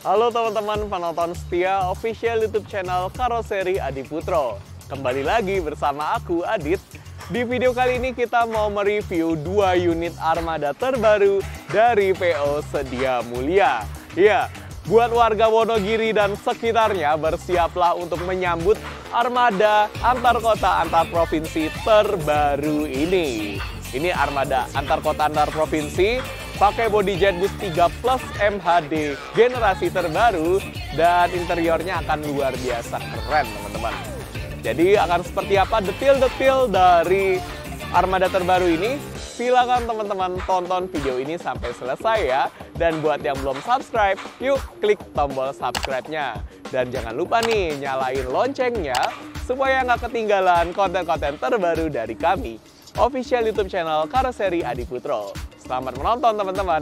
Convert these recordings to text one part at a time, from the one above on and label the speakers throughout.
Speaker 1: Halo teman-teman penonton setia official YouTube channel Karoseri Adi Putro. Kembali lagi bersama aku Adit. Di video kali ini kita mau mereview 2 unit armada terbaru dari PO Sedia Mulia. Ya, buat warga Wonogiri dan sekitarnya bersiaplah untuk menyambut armada antar kota antar provinsi terbaru ini. Ini armada antar kota antar provinsi pakai body Jetbus 3 Plus MHD generasi terbaru dan interiornya akan luar biasa keren teman-teman. Jadi akan seperti apa detail-detail dari armada terbaru ini? Silakan teman-teman tonton video ini sampai selesai ya. Dan buat yang belum subscribe, yuk klik tombol subscribe-nya. Dan jangan lupa nih nyalain loncengnya supaya nggak ketinggalan konten-konten terbaru dari kami. Official YouTube channel Karoseri Adi Putro. Selamat menonton teman-teman.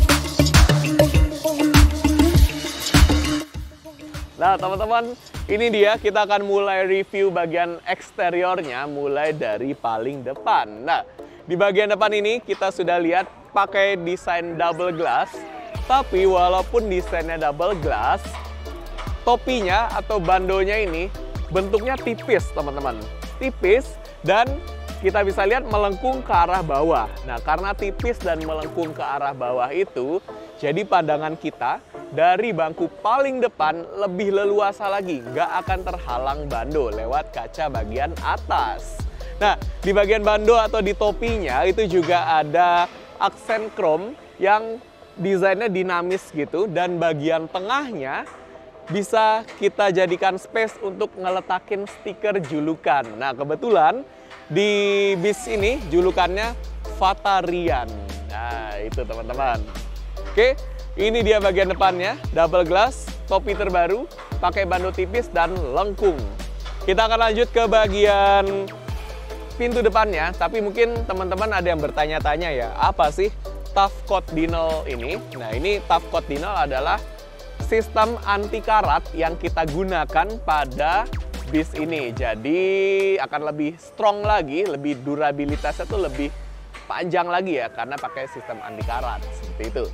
Speaker 1: Nah teman-teman, ini dia kita akan mulai review bagian eksteriornya mulai dari paling depan. Nah, di bagian depan ini kita sudah lihat pakai desain double glass. Tapi walaupun desainnya double glass, topinya atau bandonya ini bentuknya tipis teman-teman. Tipis dan kita bisa lihat melengkung ke arah bawah. Nah, karena tipis dan melengkung ke arah bawah itu, jadi pandangan kita dari bangku paling depan lebih leluasa lagi. Nggak akan terhalang bando lewat kaca bagian atas. Nah, di bagian bando atau di topinya itu juga ada aksen chrome yang desainnya dinamis gitu. Dan bagian tengahnya bisa kita jadikan space untuk ngeletakin stiker julukan. Nah, kebetulan di bis ini julukannya Vatarian. Nah, itu teman-teman. Oke, ini dia bagian depannya, double glass, topi terbaru, pakai bando tipis dan lengkung. Kita akan lanjut ke bagian pintu depannya, tapi mungkin teman-teman ada yang bertanya-tanya ya, apa sih Tough Coat Denial ini? Nah, ini Tough Coat Denial adalah sistem anti karat yang kita gunakan pada bis ini. Jadi akan lebih strong lagi, lebih durabilitasnya tuh lebih panjang lagi ya, karena pakai sistem anti karat, seperti itu.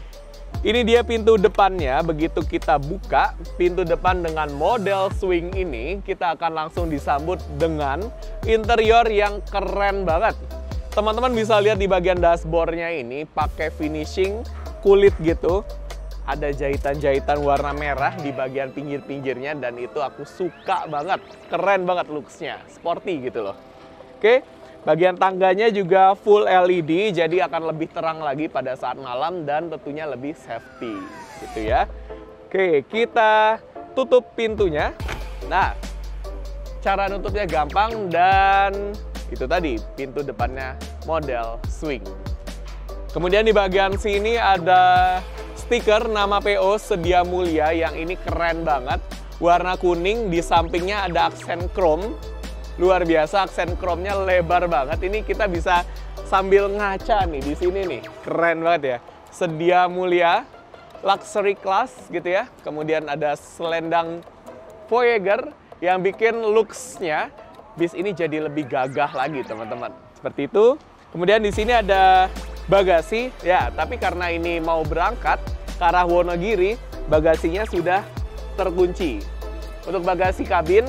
Speaker 1: Ini dia pintu depannya, begitu kita buka pintu depan dengan model swing ini, kita akan langsung disambut dengan interior yang keren banget. Teman-teman bisa lihat di bagian dashboardnya ini pakai finishing kulit gitu. Ada jahitan-jahitan warna merah di bagian pinggir-pinggirnya dan itu aku suka banget. Keren banget looks-nya, sporty gitu loh. Oke. Bagian tangganya juga full LED, jadi akan lebih terang lagi pada saat malam dan tentunya lebih safety, gitu ya. Oke, kita tutup pintunya. Nah, cara nutupnya gampang dan itu tadi, pintu depannya model swing. Kemudian di bagian sini ada stiker nama PO Sedia Mulia yang ini keren banget. Warna kuning, di sampingnya ada aksen chrome. Luar biasa, aksen chrome-nya lebar banget. Ini kita bisa sambil ngaca nih di sini nih. Keren banget ya. Sedia Mulia, luxury class gitu ya. Kemudian ada selendang Voyager yang bikin looks-nya bis ini jadi lebih gagah lagi, teman-teman. Seperti itu. Kemudian di sini ada bagasi. Ya, tapi karena ini mau berangkat ke arah Wonogiri, bagasinya sudah terkunci. Untuk bagasi kabin,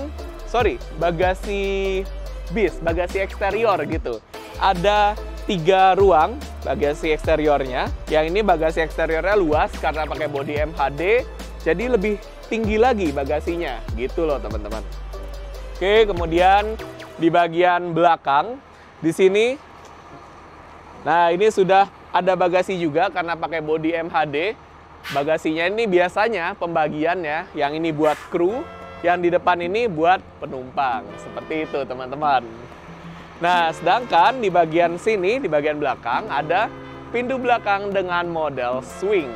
Speaker 1: bagasi bis, bagasi eksterior gitu. Ada 3 ruang bagasi eksteriornya. Yang ini bagasi eksteriornya luas karena pakai bodi MHD, jadi lebih tinggi lagi bagasinya, gitu loh teman-teman. Oke, kemudian di bagian belakang, di sini, nah ini sudah ada bagasi juga karena pakai bodi MHD. Bagasinya ini biasanya pembagiannya, yang ini buat kru, yang di depan ini buat penumpang. Seperti itu teman-teman. Nah, sedangkan di bagian sini, di bagian belakang, ada pintu belakang dengan model swing.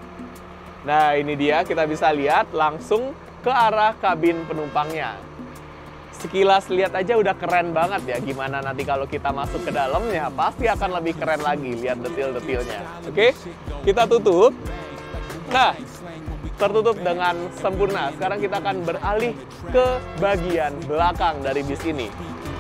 Speaker 1: Nah, ini dia, kita bisa lihat langsung ke arah kabin penumpangnya. Sekilas lihat aja udah keren banget ya. Gimana nanti kalau kita masuk ke dalamnya, pasti akan lebih keren lagi. Lihat detail-detailnya. Oke, kita tutup. Nah, tertutup dengan sempurna. Sekarang kita akan beralih ke bagian belakang dari bis ini.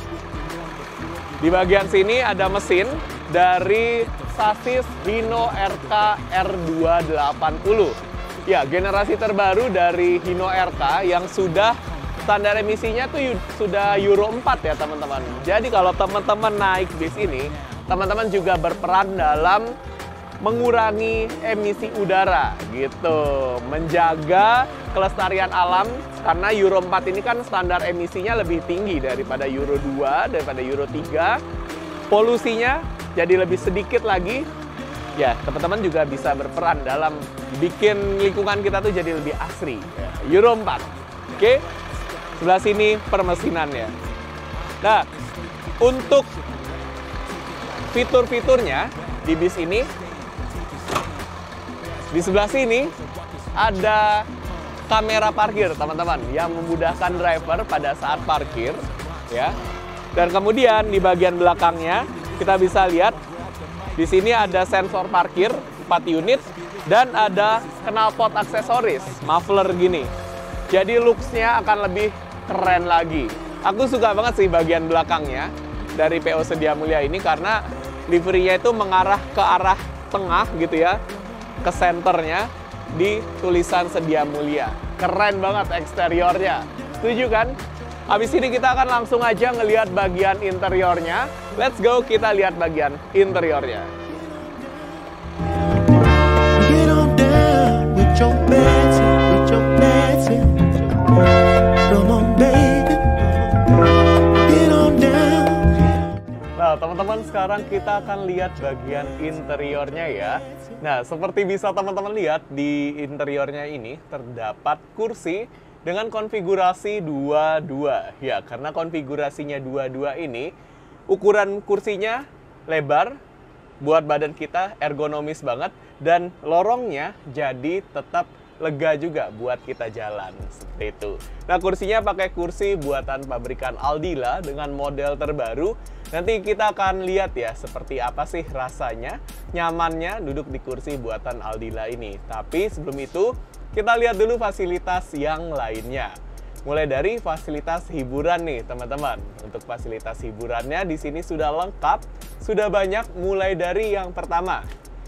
Speaker 1: Di bagian sini ada mesin dari sasis Hino RK R280. Ya, generasi terbaru dari Hino RK yang sudah standar emisinya tuh sudah Euro 4 ya teman-teman. Jadi kalau teman-teman naik bis ini, teman-teman juga berperan dalam mengurangi emisi udara gitu. Menjaga kelestarian alam karena Euro 4 ini kan standar emisinya lebih tinggi daripada Euro 2, daripada Euro 3. Polusinya jadi lebih sedikit lagi. Ya, teman-teman juga bisa berperan dalam bikin lingkungan kita tuh jadi lebih asri. Euro 4. Oke, sebelah sini permesinannya. Nah, untuk fitur-fiturnya di bis ini, di sebelah sini ada kamera parkir, teman-teman, yang memudahkan driver pada saat parkir, ya. Dan kemudian di bagian belakangnya kita bisa lihat di sini ada sensor parkir 4 unit dan ada knalpot aksesoris, muffler gini. Jadi looks-nya akan lebih keren lagi. Aku suka banget sih bagian belakangnya dari PO Sedia Mulia ini karena livery-nya itu mengarah ke arah tengah gitu ya, ke senternya di tulisan Sedia Mulia. Keren banget eksteriornya. Setuju kan? Habis ini kita akan langsung aja ngelihat bagian interiornya. Let's go, kita lihat bagian interiornya.
Speaker 2: Get on down with your dancing. Come on, baby. Get on down.
Speaker 1: Nah, teman-teman, sekarang kita akan lihat bagian interiornya ya. Nah, seperti bisa teman-teman lihat, di interiornya ini terdapat kursi dengan konfigurasi 22. Ya, karena konfigurasinya 22 ini, ukuran kursinya lebar, buat badan kita ergonomis banget, dan lorongnya jadi tetap lega juga buat kita jalan, seperti itu. Nah, kursinya pakai kursi buatan pabrikan Aldila dengan model terbaru. Nanti kita akan lihat ya, seperti apa sih rasanya, nyamannya duduk di kursi buatan Aldila ini. Tapi sebelum itu, kita lihat dulu fasilitas yang lainnya. Mulai dari fasilitas hiburan nih, teman-teman. Untuk fasilitas hiburannya di sini sudah lengkap, sudah banyak. Mulai dari yang pertama,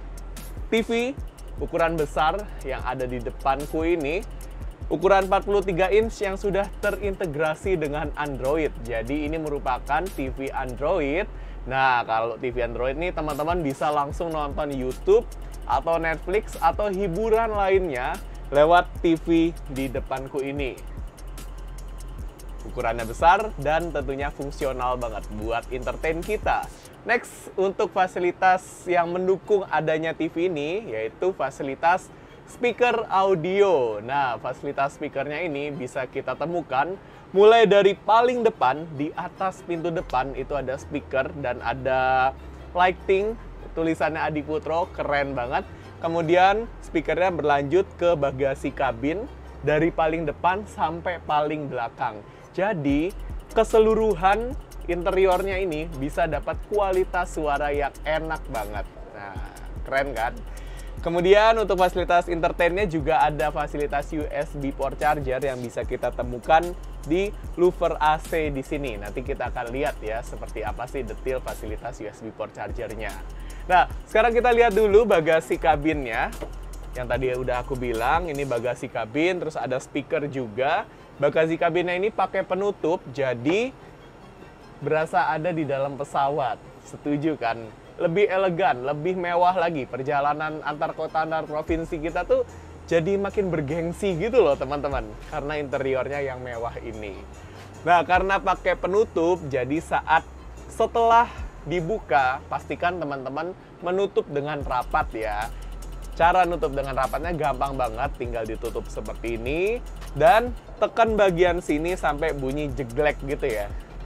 Speaker 1: TV ukuran besar yang ada di depanku ini, ukuran 43 inch yang sudah terintegrasi dengan Android. Jadi ini merupakan TV Android. Nah, kalau TV Android nih teman-teman bisa langsung nonton YouTube atau Netflix atau hiburan lainnya lewat TV di depanku ini. Ukurannya besar dan tentunya fungsional banget buat entertain kita. Next, untuk fasilitas yang mendukung adanya TV ini, yaitu fasilitas speaker audio. Nah, fasilitas speakernya ini bisa kita temukan mulai dari paling depan, di atas pintu depan itu ada speaker dan ada lighting, tulisannya Adi Putro, keren banget. Kemudian speakernya berlanjut ke bagasi kabin dari paling depan sampai paling belakang. Jadi keseluruhan interiornya ini bisa dapat kualitas suara yang enak banget. Nah, keren kan? Kemudian untuk fasilitas entertainnya juga ada fasilitas USB port charger yang bisa kita temukan di louver AC di sini. Nanti kita akan lihat ya seperti apa sih detail fasilitas USB port chargernya. Nah, sekarang kita lihat dulu bagasi kabinnya. Yang tadi udah aku bilang, ini bagasi kabin, terus ada speaker juga. Bagasi kabinnya ini pakai penutup, jadi berasa ada di dalam pesawat. Setuju kan? Lebih elegan, lebih mewah lagi. Perjalanan antar kota, antar provinsi kita tuh jadi makin bergengsi gitu loh teman-teman. Karena interiornya yang mewah ini. Nah, karena pakai penutup, jadi setelah dibuka, pastikan teman-teman menutup dengan rapat ya. Cara nutup dengan rapatnya gampang banget, tinggal ditutup seperti ini. Dan tekan bagian sini sampai bunyi jeglek gitu ya.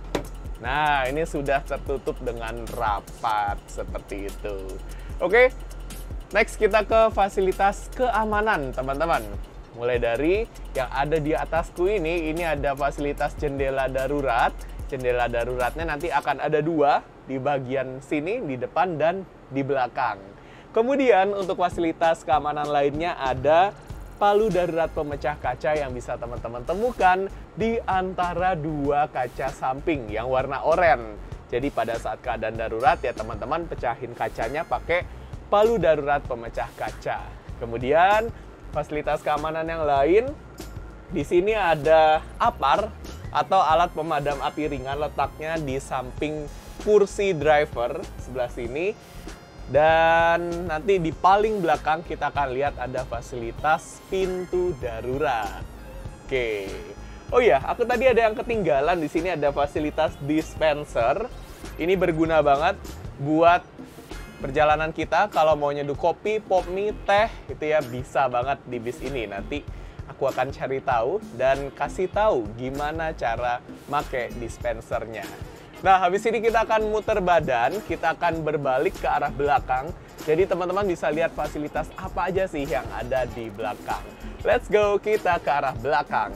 Speaker 1: Nah, ini sudah tertutup dengan rapat seperti itu. Oke, next kita ke fasilitas keamanan, teman-teman. Mulai dari yang ada di atasku ini ada fasilitas jendela darurat. Jendela daruratnya nanti akan ada 2 di bagian sini, di depan dan di belakang. Kemudian untuk fasilitas keamanan lainnya ada palu darurat pemecah kaca yang bisa teman-teman temukan di antara 2 kaca samping yang warna oranye. Jadi pada saat keadaan darurat ya teman-teman pecahin kacanya pakai palu darurat pemecah kaca. Kemudian fasilitas keamanan yang lain, di sini ada APAR atau alat pemadam api ringan, letaknya di samping kursi driver sebelah sini. Dan nanti di paling belakang kita akan lihat ada fasilitas pintu darurat. Oke. Oh iya, aku tadi ada yang ketinggalan. Di sini ada fasilitas dispenser. Ini berguna banget buat perjalanan kita kalau mau nyeduh kopi, pop mie, teh, itu ya bisa banget di bis ini. Nanti aku akan cari tahu dan kasih tahu gimana cara make dispensernya. Nah, habis ini kita akan muter badan, kita akan berbalik ke arah belakang. Jadi teman-teman bisa lihat fasilitas apa aja sih yang ada di belakang. Let's go, kita ke arah belakang.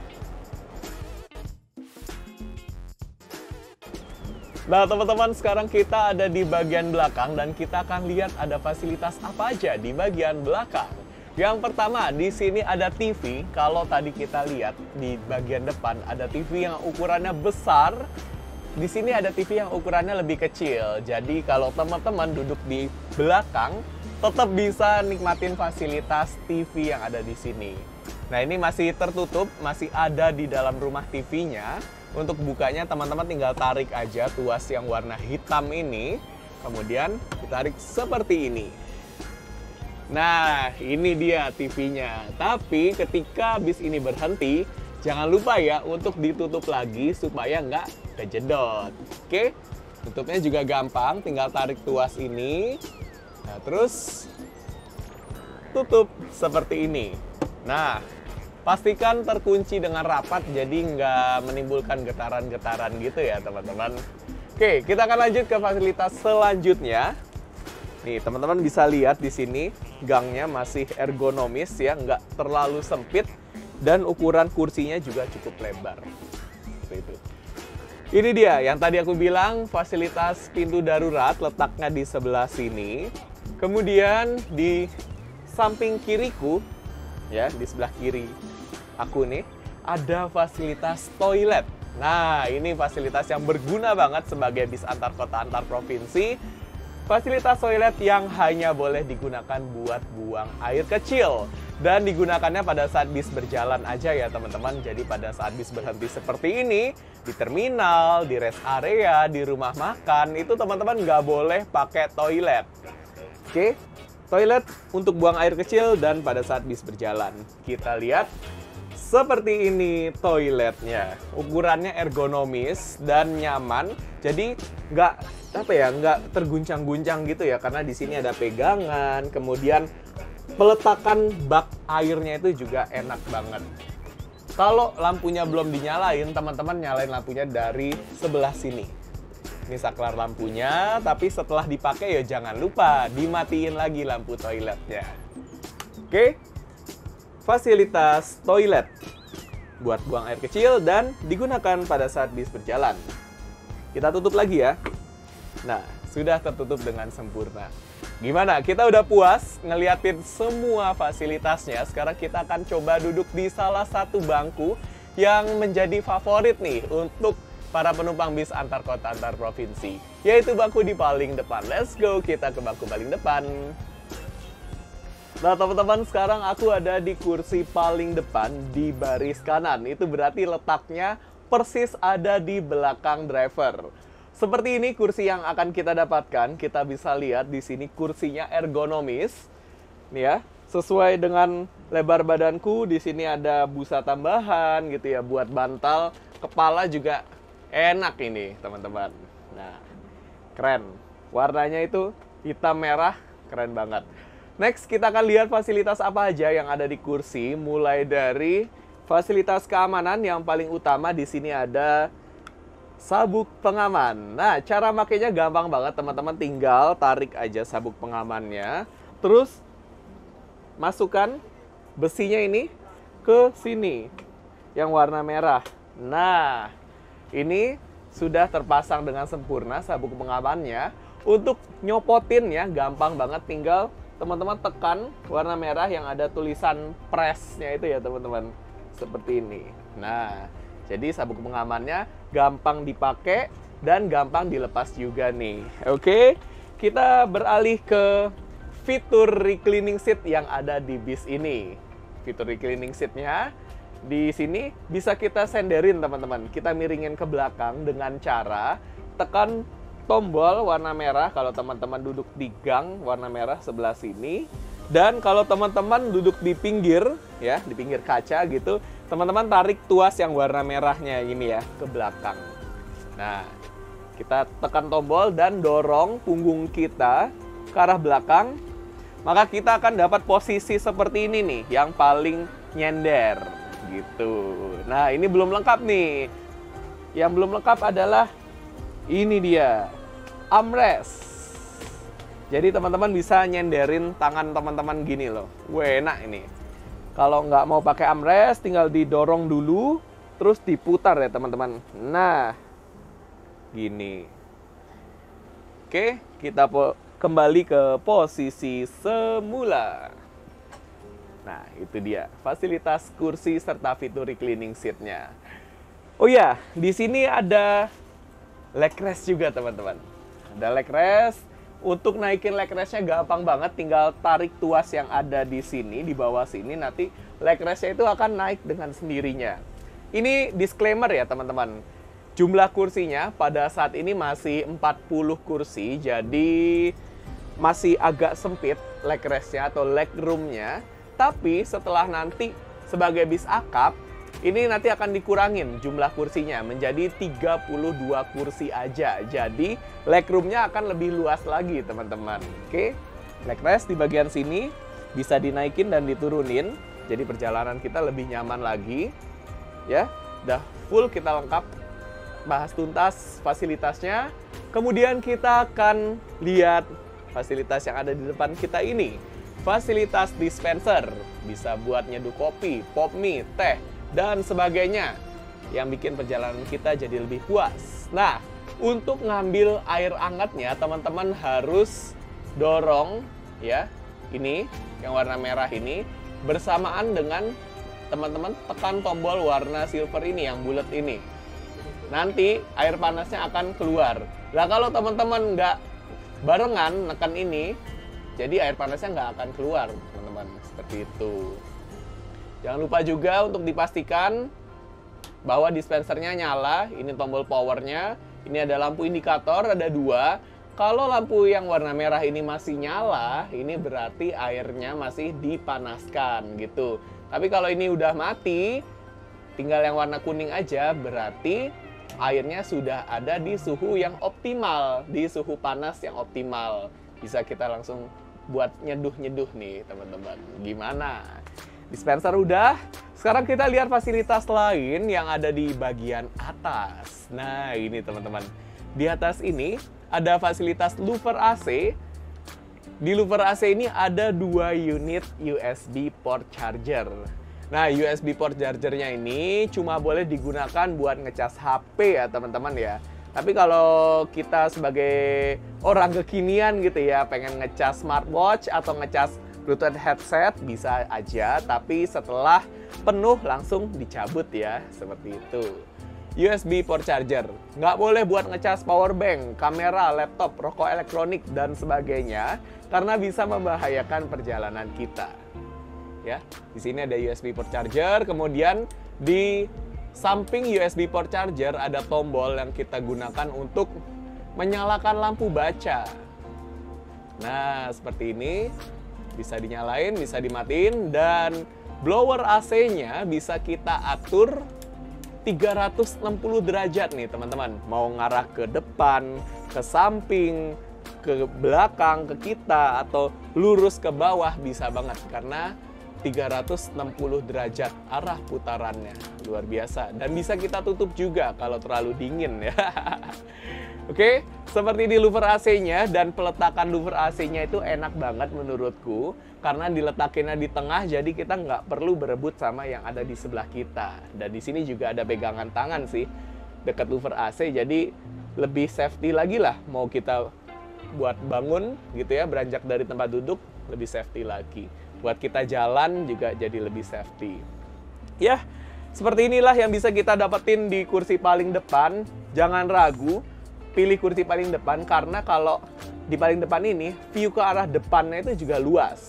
Speaker 1: Nah teman-teman, sekarang kita ada di bagian belakang dan kita akan lihat ada fasilitas apa aja di bagian belakang. Yang pertama, di sini ada TV. Kalau tadi kita lihat di bagian depan ada TV yang ukurannya besar. Di sini ada TV yang ukurannya lebih kecil. Jadi kalau teman-teman duduk di belakang, tetap bisa nikmatin fasilitas TV yang ada di sini. Nah ini masih tertutup, masih ada di dalam rumah TV-nya. Untuk bukanya teman-teman tinggal tarik aja tuas yang warna hitam ini. Kemudian ditarik seperti ini. Nah, ini dia TV-nya. Tapi ketika bis ini berhenti, jangan lupa ya untuk ditutup lagi supaya nggak kejedot. Oke, tutupnya juga gampang. Tinggal tarik tuas ini. Nah, terus tutup seperti ini. Nah, pastikan terkunci dengan rapat, jadi nggak menimbulkan getaran-getaran gitu ya teman-teman. Oke, kita akan lanjut ke fasilitas selanjutnya. Nih teman-teman bisa lihat di sini gangnya masih ergonomis ya, nggak terlalu sempit dan ukuran kursinya juga cukup lebar. Seperti itu. Ini dia yang tadi aku bilang fasilitas pintu darurat, letaknya di sebelah sini. Kemudian di samping kiriku, ya di sebelah kiri aku nih ada fasilitas toilet. Nah ini fasilitas yang berguna banget sebagai bis antar kota antar provinsi. Fasilitas toilet yang hanya boleh digunakan buat buang air kecil dan digunakannya pada saat bis berjalan aja ya teman-teman. Jadi pada saat bis berhenti seperti ini di terminal, di rest area, di rumah makan itu teman-teman nggak boleh pakai toilet. Oke. Toilet untuk buang air kecil dan pada saat bis berjalan. Kita lihat seperti ini toiletnya. Ukurannya ergonomis dan nyaman. Jadi nggak terguncang-guncang gitu ya, karena di sini ada pegangan. Kemudian peletakan bak airnya itu juga enak banget. Kalau lampunya belum dinyalain, teman-teman nyalain lampunya dari sebelah sini. Ini saklar lampunya, tapi setelah dipakai ya jangan lupa dimatiin lagi lampu toiletnya. Oke, fasilitas toilet buat buang air kecil dan digunakan pada saat bis berjalan. Kita tutup lagi ya. Nah, sudah tertutup dengan sempurna. Gimana? Kita udah puas ngeliatin semua fasilitasnya. Sekarang kita akan coba duduk di salah satu bangku yang menjadi favorit nih untuk para penumpang bis antar kota antar provinsi, yaitu bangku di paling depan. Let's go, kita ke bangku paling depan. Nah teman-teman, sekarang aku ada di kursi paling depan di baris kanan. Itu berarti letaknya persis ada di belakang driver. Seperti ini kursi yang akan kita dapatkan. Kita bisa lihat di sini kursinya ergonomis. Nih ya, sesuai dengan lebar badanku. Di sini ada busa tambahan gitu ya buat bantal. Kepala juga enak ini teman-teman. Nah, keren. Warnanya itu hitam merah, keren banget. Next, kita akan lihat fasilitas apa aja yang ada di kursi. Mulai dari fasilitas keamanan yang paling utama di sini ada sabuk pengaman. Nah, cara makainya gampang banget teman-teman. Tinggal tarik aja sabuk pengamannya. Terus masukkan besinya ini ke sini yang warna merah. Nah, ini sudah terpasang dengan sempurna sabuk pengamannya. Untuk nyopotin ya, gampang banget. Tinggal teman-teman tekan warna merah yang ada tulisan press-nya itu ya teman-teman. Seperti ini. Nah, jadi sabuk pengamannya gampang dipakai dan gampang dilepas juga nih. Oke, kita beralih ke fitur reclining seat yang ada di bis ini. fitur reclining seatnya. Di sini bisa kita senderin teman-teman. Kita miringin ke belakang dengan cara tekan tombol warna merah kalau teman-teman duduk di gang warna merah sebelah sini. Dan kalau teman-teman duduk di pinggir, ya, di pinggir kaca gitu, teman-teman tarik tuas yang warna merahnya ini ya ke belakang. Nah, kita tekan tombol dan dorong punggung kita ke arah belakang, maka kita akan dapat posisi seperti ini nih, yang paling nyender gitu. Nah, ini belum lengkap nih. Yang belum lengkap adalah ini dia, armrest. Jadi teman-teman bisa nyenderin tangan teman-teman gini loh. Wah, enak ini. Kalau nggak mau pakai armrest, tinggal didorong dulu, terus diputar ya teman-teman. Nah, gini. Oke, kita kembali ke posisi semula. Nah, itu dia fasilitas kursi serta fitur reclining seat-nya. Oh ya, di sini ada leg rest juga teman-teman. Ada leg rest. Untuk naikin leg rest-nya gampang banget, tinggal tarik tuas yang ada di sini, di bawah sini, nanti leg rest-nya itu akan naik dengan sendirinya. Ini disclaimer ya teman-teman. Jumlah kursinya pada saat ini masih 40 kursi, jadi masih agak sempit leg rest-nya atau leg room-nya. Tapi setelah nanti sebagai bis akap, ini nanti akan dikurangin jumlah kursinya menjadi 32 kursi aja. Jadi leg room-nya akan lebih luas lagi teman-teman. Oke, leg rest di bagian sini bisa dinaikin dan diturunin. Jadi perjalanan kita lebih nyaman lagi. Ya, udah full kita lengkap bahas tuntas fasilitasnya. Kemudian kita akan lihat fasilitas yang ada di depan kita ini. Fasilitas dispenser, bisa buat nyeduh kopi, pop mie, teh, dan sebagainya yang bikin perjalanan kita jadi lebih puas. Nah, untuk ngambil air hangatnya, teman-teman harus dorong ya, ini yang warna merah ini bersamaan dengan teman-teman tekan tombol warna silver ini yang bulat ini. Nanti air panasnya akan keluar. Nah, kalau teman-teman nggak barengan nekan ini, jadi air panasnya nggak akan keluar, teman-teman. Seperti itu. Jangan lupa juga untuk dipastikan bahwa dispensernya nyala. Ini tombol powernya. Ini ada lampu indikator, ada 2. Kalau lampu yang warna merah ini masih nyala, ini berarti airnya masih dipanaskan gitu. Tapi kalau ini udah mati, tinggal yang warna kuning aja, berarti airnya sudah ada di suhu yang optimal, di suhu panas yang optimal. Bisa kita langsung buat nyeduh-nyeduh nih teman-teman. Gimana? Dispenser udah. Sekarang kita lihat fasilitas lain yang ada di bagian atas. Nah, ini teman-teman. Di atas ini ada fasilitas louver AC. Di louver AC ini ada 2 unit USB port charger. Nah, USB port chargernya ini cuma boleh digunakan buat ngecas HP ya teman-teman ya. Tapi kalau kita sebagai orang kekinian gitu ya, pengen ngecas smartwatch atau ngecas Bluetooth headset, bisa aja. Tapi setelah penuh langsung dicabut ya, seperti itu. USB port charger, nggak boleh buat ngecas power bank, kamera, laptop, rokok elektronik, dan sebagainya. Karena bisa membahayakan perjalanan kita. Ya, di sini ada USB port charger, kemudian di samping USB port charger ada tombol yang kita gunakan untuk menyalakan lampu baca. Nah, seperti ini. Bisa dinyalain, bisa dimatiin, dan blower AC-nya bisa kita atur 360 derajat nih teman-teman. Mau ngarah ke depan, ke samping, ke belakang, ke kita, atau lurus ke bawah bisa banget. Karena 360 derajat arah putarannya. Luar biasa. Dan bisa kita tutup juga kalau terlalu dingin ya. Oke, seperti di louver AC-nya, dan peletakan louver AC-nya itu enak banget menurutku. Karena diletakinnya di tengah, jadi kita nggak perlu berebut sama yang ada di sebelah kita. Dan di sini juga ada pegangan tangan sih, dekat louver AC, jadi lebih safety lagi lah. Mau kita buat bangun gitu ya, beranjak dari tempat duduk, lebih safety lagi. Buat kita jalan juga jadi lebih safety. Ya, seperti inilah yang bisa kita dapetin di kursi paling depan. Jangan ragu, pilih kursi paling depan, karena kalau di paling depan ini, view ke arah depannya itu juga luas.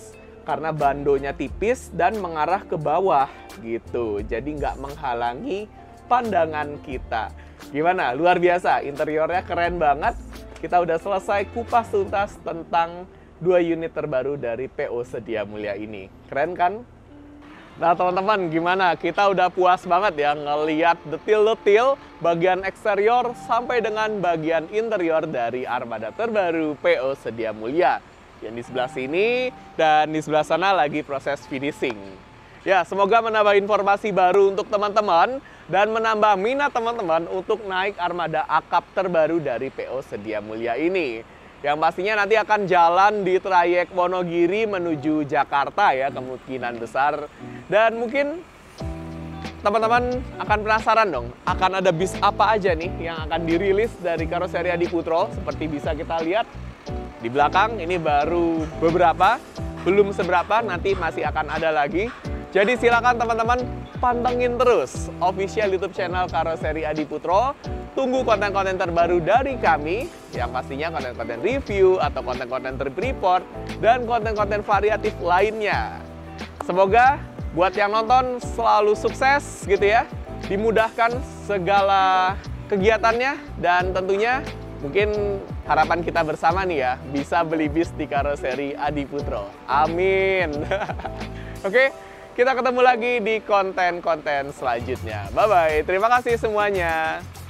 Speaker 1: karena bandonya tipis dan mengarah ke bawah gitu. Jadi nggak menghalangi pandangan kita. Gimana? Luar biasa, interiornya keren banget. Kita udah selesai kupas tuntas tentang 2 unit terbaru dari PO Sedia Mulia ini. Keren kan? Nah teman-teman, gimana? Kita udah puas banget ya ngeliat detil-detil bagian eksterior sampai dengan bagian interior dari armada terbaru PO Sedia Mulia. Yang di sebelah sini dan di sebelah sana lagi proses finishing. Ya, semoga menambah informasi baru untuk teman-teman dan menambah minat teman-teman untuk naik armada akap terbaru dari PO Sedia Mulia ini. Yang pastinya nanti akan jalan di trayek Wonogiri menuju Jakarta ya, kemungkinan besar. Dan mungkin teman-teman akan penasaran dong, akan ada bis apa aja nih yang akan dirilis dari karoseri Adiputro. Seperti bisa kita lihat di belakang, ini baru beberapa, belum seberapa, nanti masih akan ada lagi. Jadi silakan teman-teman pantengin terus official YouTube channel Karoseri Adiputro. Tunggu konten-konten terbaru dari kami, yang pastinya konten-konten review atau konten-konten trip report dan konten-konten variatif lainnya. Semoga buat yang nonton selalu sukses gitu ya, dimudahkan segala kegiatannya, dan tentunya mungkin harapan kita bersama nih ya, bisa beli bis di Karoseri Adiputro. Amin. Oke, kita ketemu lagi di konten-konten selanjutnya. Bye-bye. Terima kasih semuanya.